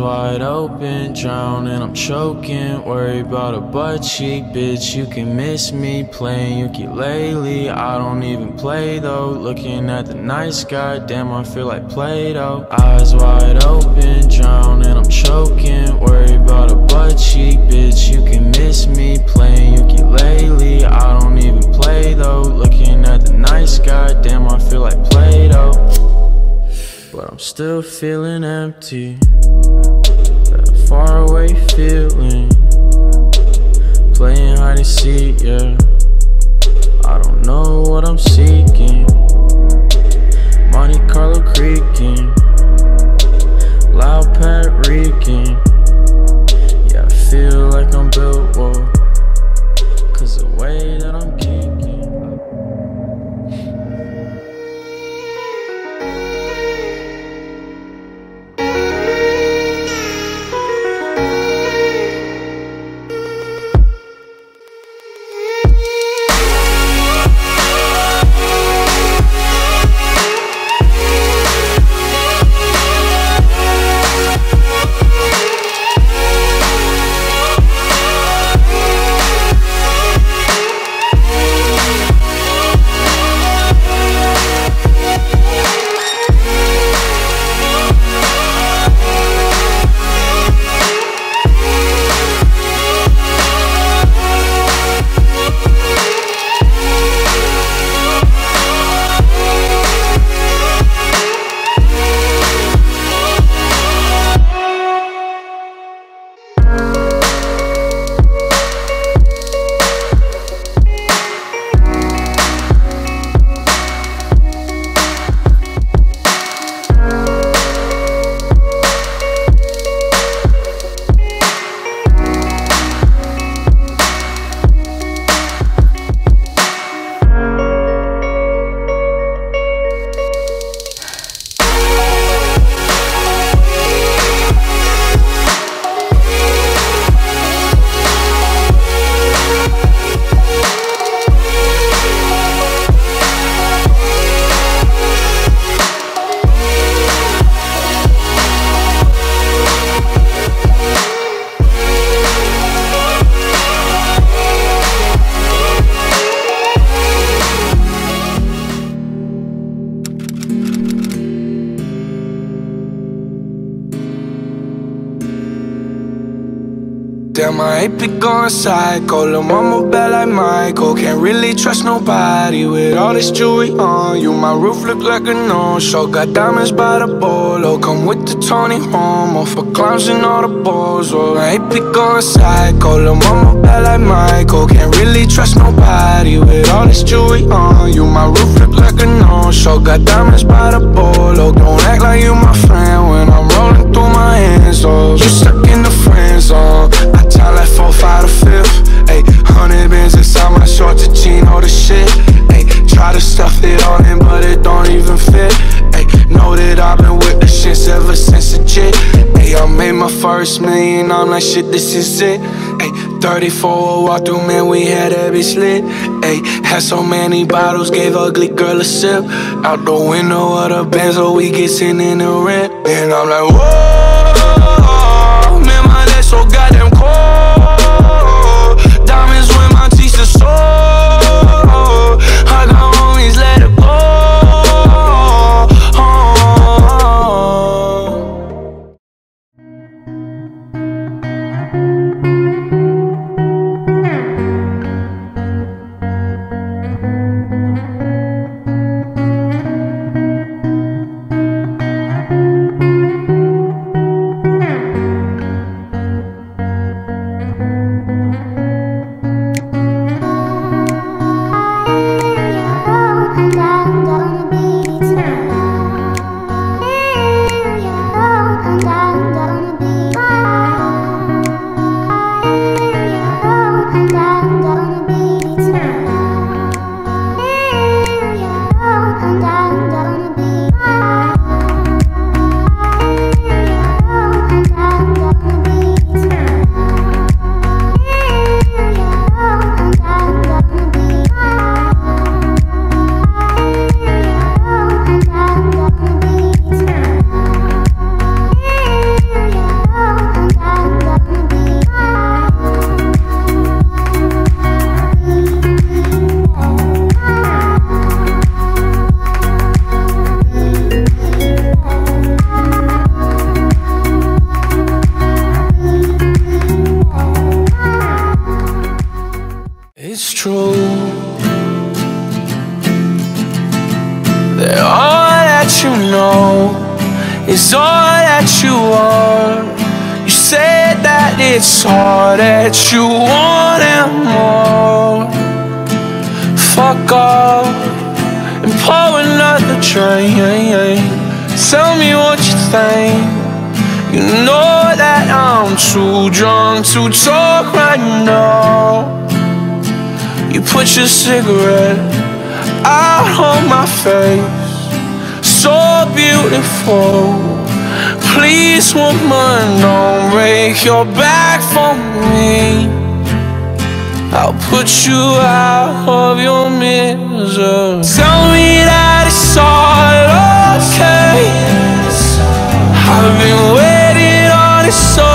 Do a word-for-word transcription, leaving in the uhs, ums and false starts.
wide open, drowning, I'm choking. Worry about a butt cheek, bitch, you can miss me. Playing ukulele, I don't even play though. Looking at the night sky, damn, I feel like Play-Doh. Eyes wide open, drowning, I'm choking. Worry about a butt cheek, bitch, you can miss me. Playing ukulele, I don't even play though. Looking at the night sky, damn, I feel like Play-Doh. But I'm still feeling empty, that far away feeling. Playing hide and seek, yeah, I don't know what I'm seeking. Monte Carlo creaking, loud pad reeking. Yeah, I feel like I'm built, whoa, cause the way that I'm geeking. Damn, I hate be going psycho. Lil' mama bad like Michael. Can't really trust nobody with all this jewelry on you. My roof look like a no-show. Got diamonds by the bolo. Come with the Tony Romo for clowns and all the balls. Oh, I hate be going psycho. Lil' mama bad like Michael. Can't really trust nobody with all this jewelry on you. My roof look like a no-show. Got diamonds by the bolo. Don't act like you my friend when I'm rolling through my hands. Oh, you stuck in the friend zone. I tell like four, five, to fifth. Ayy, hundred bins inside my shorts, a jean, all the shit. Ayy, try to stuff it all in, but it don't even fit. Ayy, know that I've been with the shits ever since a jit. Ayy, I made my first million, I'm like shit, this is it. Ayy, thirty-four walk through, man, we had that bitch lit. Ayy, had so many bottles, gave ugly girl a sip. Out the window of the Benz, so we get sent in the rent. And I'm like, whoa, man, my legs so goddamn cold. Diamonds when my teeth are sore. I got homies, let it go. true, that all that you know is all that you want. You said that it's all that you want and more. Fuck off and pour another drink. Tell me what you think. You know that I'm too drunk to talk right now. You put your cigarette out on my face, so beautiful. Please, woman, don't break your back for me. I'll put you out of your misery. Tell me that it's all okay. I've been waiting on this so